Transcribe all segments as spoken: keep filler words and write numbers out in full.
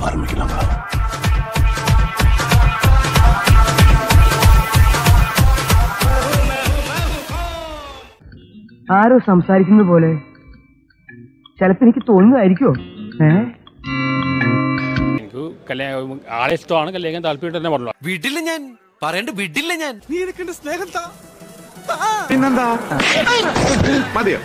ஆரம்பிக்கலாங்களா? ആരോ സംസാരിക്കുന്നത് പോലെ ചിലപ്പോ എനിക്ക് തോന്നുന്നതായിരിക്കോ? ആളെ ഇഷ്ടമാണ്, കല്യാണം താല്പര്യം തന്നെ പറഞ്ഞു. വിടില്ല ഞാൻ പറയണ്ട, വിടില്ല ഞാൻ. നീ എനിക്ക് സ്നേഹം താ. പിന്നെന്താ മതിയോ?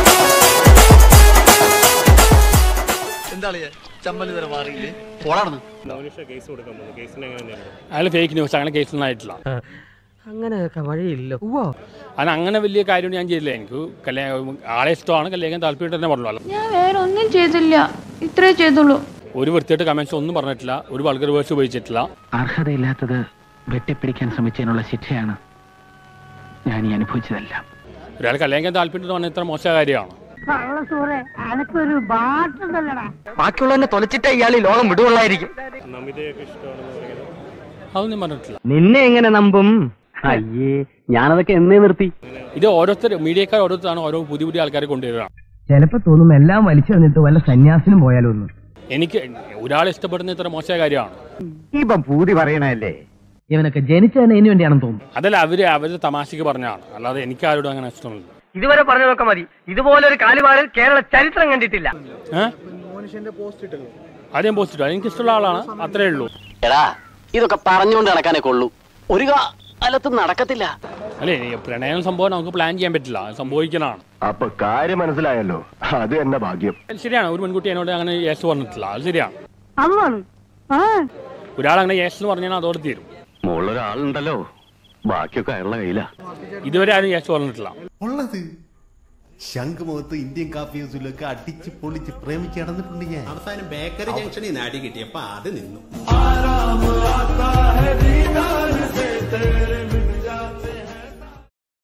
അയാൾ ഫേക്ക് ന്യൂസ്, അങ്ങനെ കേസൊന്നും ആയിട്ടില്ല. അങ്ങനെയൊക്കെ വഴിയില്ല. അത് അങ്ങനെ വലിയ കാര്യം ഞാൻ ചെയ്തില്ല. എനിക്ക് കല്യാണം ആളെ ഇഷ്ടമാണ്, കല്യാണം താല്പര്യം തന്നെ പറഞ്ഞു. ഞാൻ വേറെ ഒന്നും ചെയ്തില്ല, ഇത്രേ ചെയ്തുള്ളൂ. ഒരു വൃത്തിയായിട്ട് കമന്റ്സ് ഒന്നും പറഞ്ഞിട്ടില്ല, ഒരു വൾഗർ വേർഡ്സ് ഉപയോഗിച്ചിട്ടില്ല. അർഹതയില്ലാത്തത് വെട്ടിപ്പിടിക്കാൻ ശ്രമിച്ചതിനുള്ള ശിക്ഷയാണ് ഞാൻ ഈ അനുഭവിച്ചതല്ല. ഒരാൾ കല്യാണം താല്പര്യം പറഞ്ഞ ഇത്ര മോശ കാര്യമാണ്. ബാക്കിയുള്ളവനെ തൊലച്ചിട്ട് ഇയാൾ ഈ ലോകം വിടുകൊള്ളായിരിക്കും. അതൊന്നും പറഞ്ഞിട്ടില്ല. നിന്നെ എങ്ങനെ നമ്പും? അയ്യേ, ഞാനതൊക്കെ എന്നേ നിർത്തി. ഇത് ഓരോരുത്തർ മീഡിയക്കാർ ഓരോരുത്തരാണ് ഓരോ പുതിയ പുതിയ ആൾക്കാരെ കൊണ്ടുവരിക. ചിലപ്പോ തോന്നും എല്ലാം വലിച്ചെറിഞ്ഞിട്ട് വല്ല സന്യാസിനും പോയാലോ ഒന്ന്. എനിക്ക് ഒരാളെ ഇഷ്ടപ്പെടുന്ന ഇത്ര മോശമായ കാര്യമാണ്. ഇപ്പം പൂതി പറയണല്ലേ, ഇവനൊക്കെ ജനിച്ചതിന് ഇതിനു വേണ്ടിയാണെന്ന് തോന്നുന്നു. അതല്ല, അവര് അവരുടെ തമാശക്ക് പറഞ്ഞാണ്, അല്ലാതെ എനിക്ക് ആരോടും അങ്ങനെ ഇഷ്ടമില്ല. ഇതുവരെ പറഞ്ഞതൊക്കെ മതി. ഇതുപോലൊരു കാലുപാടിൽ കേരള ചരിത്രം കണ്ടിട്ടില്ല. ആദ്യം പോസ്റ്റ് ഇട്ടു, എനിക്ക് ഇഷ്ടമുള്ള ആളാണ്, അത്രേ ഉള്ളൂ. എടാ, ഇതൊക്കെ പറഞ്ഞുകൊണ്ട് നടക്കാനേ കൊള്ളൂ, ഒരു കാലത്തും നടക്കത്തില്ല. അല്ലേ, പ്രണയം സംഭവം നമുക്ക് പ്ലാൻ ചെയ്യാൻ പറ്റില്ല, സംഭവിക്കലാണ്. അപ്പൊ കാര്യം മനസ്സിലായല്ലോ, അത് എന്നെ ഭാഗ്യം. ശരിയാണ്, ഒരു പെൺകുട്ടി എന്നോട് അങ്ങനെ യേശു പറഞ്ഞിട്ടില്ല, അത് ശരിയാണ്. ഒരാളങ്ങനെ യേശു എന്ന് പറഞ്ഞാൽ അതോടെ തീരും. മുകളിലൊരാളുണ്ടല്ലോ, ബാക്കിയൊക്കെ അയാളുടെ കയ്യിലാ. ഇതുവരെ ആരും യേശു പറഞ്ഞിട്ടില്ല. ഉള്ളത് ശംഖുമുഖത്ത് ഇന്ത്യൻ കാപ്പി ഹൗസിലൊക്കെ അടിച്ച് പൊളിച്ച് പ്രേമിച്ച് നടന്നിട്ടുണ്ട് ഞാൻ. അവസാനം ബേക്കറി ജംഗ്ഷനിൽ നിന്ന് അടി കിട്ടിയപ്പോ അത് നിന്നു.